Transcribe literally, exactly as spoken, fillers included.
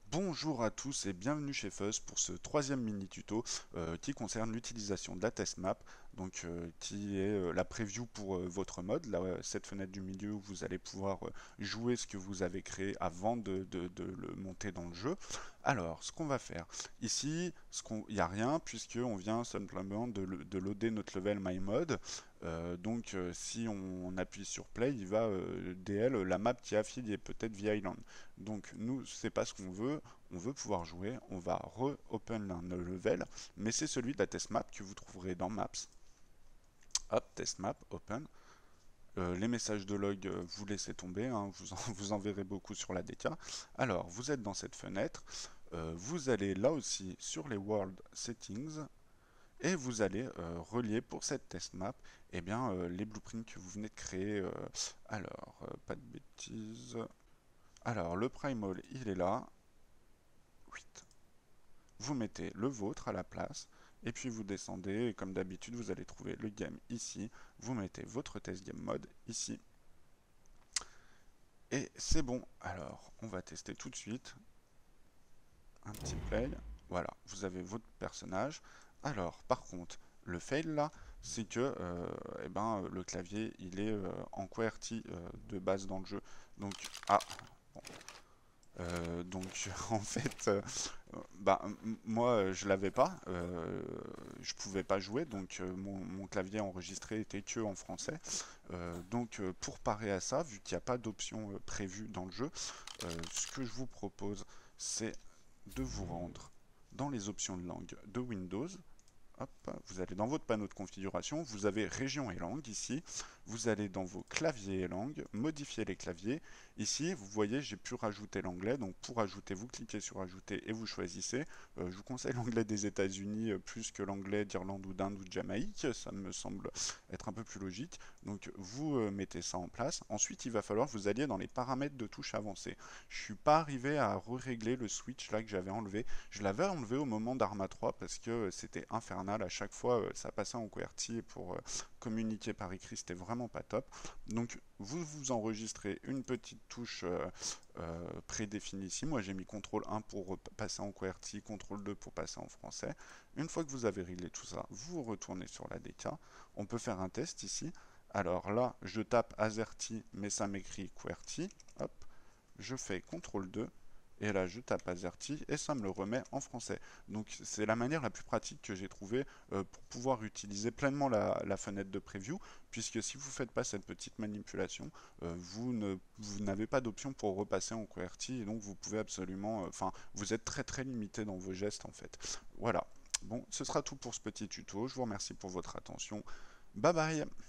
Bonjour à tous et bienvenue chez Fuzz pour ce troisième mini tuto euh, qui concerne l'utilisation de la test map, donc euh, qui est euh, la preview pour euh, votre mode, là, euh, cette fenêtre du milieu où vous allez pouvoir euh, jouer ce que vous avez créé avant de, de- de le monter dans le jeu. Alors, ce qu'on va faire ici, ce qu'on, il n'y a rien puisque on vient simplement de, le- de loader notre level my mode. Euh, donc, euh, si on, on appuie sur play, il va euh, D L la map qui est affiliée peut-être via Island. Donc nous, c'est pas ce qu'on veut, on veut pouvoir jouer, on va re-open un level, mais c'est celui de la test map que vous trouverez dans Maps. Hop, test map, open. Euh, les messages de log, euh, vous laissez tomber, hein, vous, en, vous en verrez beaucoup sur la D K. Alors, vous êtes dans cette fenêtre, euh, vous allez là aussi sur les World Settings, et vous allez euh, relier pour cette test map eh bien, euh, les blueprints que vous venez de créer. euh, alors, euh, pas de bêtises. Alors, le primal, il est là. huit. Vous mettez le vôtre à la place, et puis vous descendez, et comme d'habitude, vous allez trouver le game ici. Vous mettez votre test game mode ici, et c'est bon. Alors, on va tester tout de suite. Un petit play. Voilà, vous avez votre personnage. Alors, par contre, le fail là, c'est que euh, eh ben, le clavier, il est euh, en QWERTY euh, de base dans le jeu. Donc, ah, bon. Euh, donc en fait, euh, bah, moi euh, je l'avais pas, euh, je pouvais pas jouer, donc euh, mon, mon clavier enregistré était que en français. Euh, donc euh, pour parer à ça, vu qu'il n'y a pas d'option euh, prévue dans le jeu, euh, ce que je vous propose, c'est de vous rendre dans les options de langue de Windows. Hop, vous allez dans votre panneau de configuration, vous avez région et langue ici, vous allez dans vos claviers et langues, modifier les claviers. Ici, vous voyez, j'ai pu rajouter l'anglais, donc pour ajouter, vous cliquez sur ajouter et vous choisissez. Euh, je vous conseille l'anglais des États-Unis euh, plus que l'anglais d'Irlande ou d'Inde ou de Jamaïque, ça me semble être un peu plus logique. Donc vous euh, mettez ça en place. Ensuite, il va falloir que vous alliez dans les paramètres de touche avancée. Je suis pas arrivé à régler le switch là que j'avais enlevé. Je l'avais enlevé au moment d'Arma trois parce que euh, c'était infernal. À chaque fois, euh, ça passait en QWERTY et pour euh, communiquer par écrit, c'était vraiment pas top. Donc, vous vous enregistrez une petite touche euh, euh, prédéfinie ici. Moi, j'ai mis contrôle un pour passer en QWERTY, contrôle deux pour passer en français. Une fois que vous avez réglé tout ça, vous retournez sur la D K. On peut faire un test ici. Alors là, je tape AZERTY, mais ça m'écrit QWERTY. Hop, je fais contrôle deux et là je tape AZERTY et ça me le remet en français. Donc c'est la manière la plus pratique que j'ai trouvée euh, pour pouvoir utiliser pleinement la, la fenêtre de preview, puisque si vous ne faites pas cette petite manipulation, euh, vous ne vous n'avez pas d'option pour repasser en QWERTY et donc vous pouvez absolument, euh, enfin vous êtes très très limité dans vos gestes en fait. Voilà. Bon, ce sera tout pour ce petit tuto. Je vous remercie pour votre attention. Bye bye.